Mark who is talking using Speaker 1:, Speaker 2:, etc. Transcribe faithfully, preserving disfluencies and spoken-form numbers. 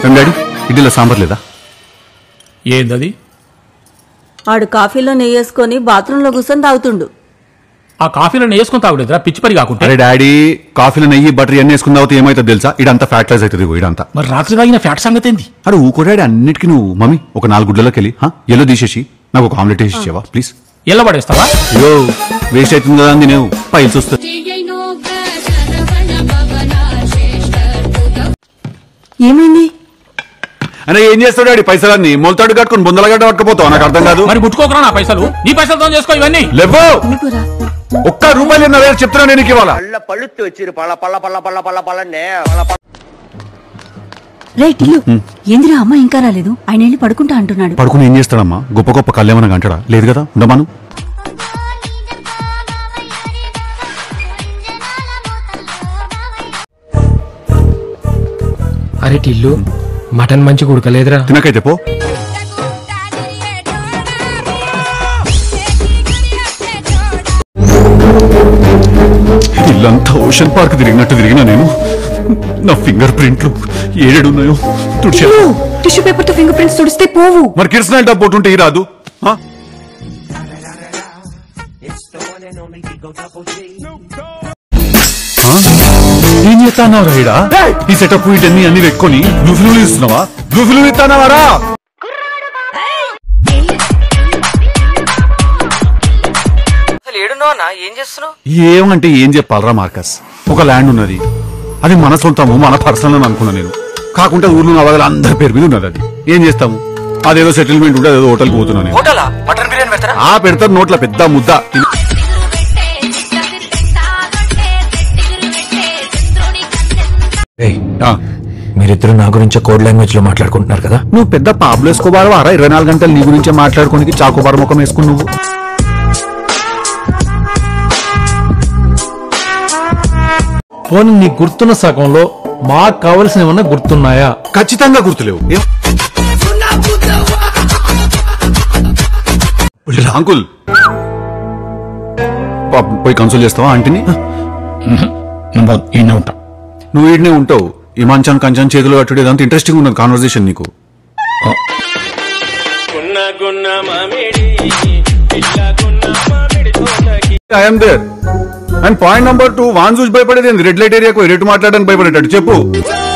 Speaker 1: Daddy ఇడ్లీలో సాంబార్ లేదా?
Speaker 2: ఏందది?
Speaker 3: ఆడు కాఫీలో నెయ్యి వేసుకొని బాత్రూమ్ లో కూర్చొని తాగుతుండు.
Speaker 2: ఆ కాఫీలో నెయ్యి వేసుకొని తాగులేదురా పిచ్చి పరి కాకుండా.
Speaker 1: అరే డాడీ కాఫీలో నెయ్యి బటర్ ఎన్ని వేసుకుని తాగితే ఏమైతుంది తెలుసా? ఇడంతా ఫ్యాట్ రైస్ అవుతుంది. ఇడంతా
Speaker 2: మరి రాత్రి తాగిన ఫ్యాట్ సంగతి ఏంది?
Speaker 1: అరే ఊకో డాడీ, అన్నిటికీ నువ్వు మమ్మీ ఒక నాలుగు గుడ్లలోకి వెళ్ళి ఎల్లో తీసేసి నాకు ఒక ఆమ్లెట్ వేసి ఇచ్చేవా ప్లీజ్?
Speaker 2: ఎల్ల పడేస్తావా?
Speaker 1: అయ్యో వేస్ట్ అవుతుంది కదా అంది, నువ్వు పైల్స్ వస్తుంది.
Speaker 3: ఏమైంది?
Speaker 1: అనే ఏం చేస్తాడు డాడీ? పైసలన్నీ మొలతాడు కట్టుకుని బొందలగడ్డ పట్టుకుపోతావు, నాకు అర్థం కాదు.
Speaker 2: మరి ముట్టుకోకరా నా పైసలు, నీ పైసలతో చేసుకో ఇవన్నీ.
Speaker 1: లేవో ఒక్క రూపాయలు నా వేరే చెప్తున్నా నేను ఇవాళ.
Speaker 4: పళ్ళుత్తు వచ్చి పళ్ళ పళ్ళ పళ్ళ పళ్ళ పళ్ళ పళ్ళనే
Speaker 3: రైట్ ఇల్లు ఏందిరా అమ్మ ఇంకా రాలేదు, ఆయన వెళ్ళి పడుకుంటా అంటున్నాడు.
Speaker 1: పడుకుని ఏం చేస్తాడమ్మా? గొప్ప గొప్ప కళ్యాణ అంటాడా? లేదు కదా, ఉండమాను.
Speaker 5: అరే టిల్లు మటన్ మంచి ఉడకలేదురా.
Speaker 1: తినకైతే పో. ఇల్లంతా ఓషన్ పార్క్ తిరిగినట్టు తిరిగినా నేను. నా ఫింగర్ ప్రింట్లు ఏడున్నాయో తుడిచా.
Speaker 3: టిష్యూ పేపర్ తో ఫింగర్ ప్రింట్స్ తుడిస్తే పోవు.
Speaker 1: మరి కిరసనాయిల్ డబ్బు పోతుంటే ఈ రాదు. ఏం చేస్తాన్నావు రైడా? ఈ సెటప్ వీటన్ని అన్ని పెట్టుకొని గ్లూఫిలు ఇస్తున్నావా? గ్లూఫిలు ఇస్తానావారా? ఏమంటే ఏం చెప్పాలరా మార్కస్? ఒక ల్యాండ్ ఉన్నది, అది మన సొంతము, మన పర్సనల్ అని అనుకున్నా నేను. కాకుంటే ఊర్లో నవగల అందరి పేరు మీద ఉన్నది. అది ఏం చేస్తాము? అదేదో సెటిల్మెంట్ ఉంటే అదేదో హోటల్కి పోతున్నా నేను. ఆ పెడతారు నోట్ల పెద్ద ముద్ద.
Speaker 5: మీరిద్దరు నా గురించి కోడ్ లాంగ్వేజ్ లో మాట్లాడుకుంటున్నారు కదా.
Speaker 1: నువ్వు పెద్ద పాబ్లో ఎస్కోబార్ వారా? ఇరవై నాలుగు గంటలు నీ గురించే మాట్లాడుకోనికి చాకోబార్ ముఖం వేసుకుని నువ్వు.
Speaker 6: పోనీ నీ గుర్తున్న సగంలో మాకు కావలసిన ఏమన్నా గుర్తున్నాయా?
Speaker 1: ఖచ్చితంగా గుర్తులేవు. అంకుల్ పోయి కన్సోల్ చేస్తావా ఆంటీని?
Speaker 2: ఉంటా.
Speaker 1: నువ్వు వీడినే ఉంటావు. ఈ మంచం కంచం చేతులు కట్టుడు ఇదంతా ఇంట్రెస్టింగ్ ఉన్నది కాన్వర్సేషన్ నీకు. I'm there. And point number two, వాన్ చూసి భయపడేది రెడ్ లైట్ ఏరియాకు రెడ్ మాట్లాడడానికి భయపడేటట్టు చెప్పు.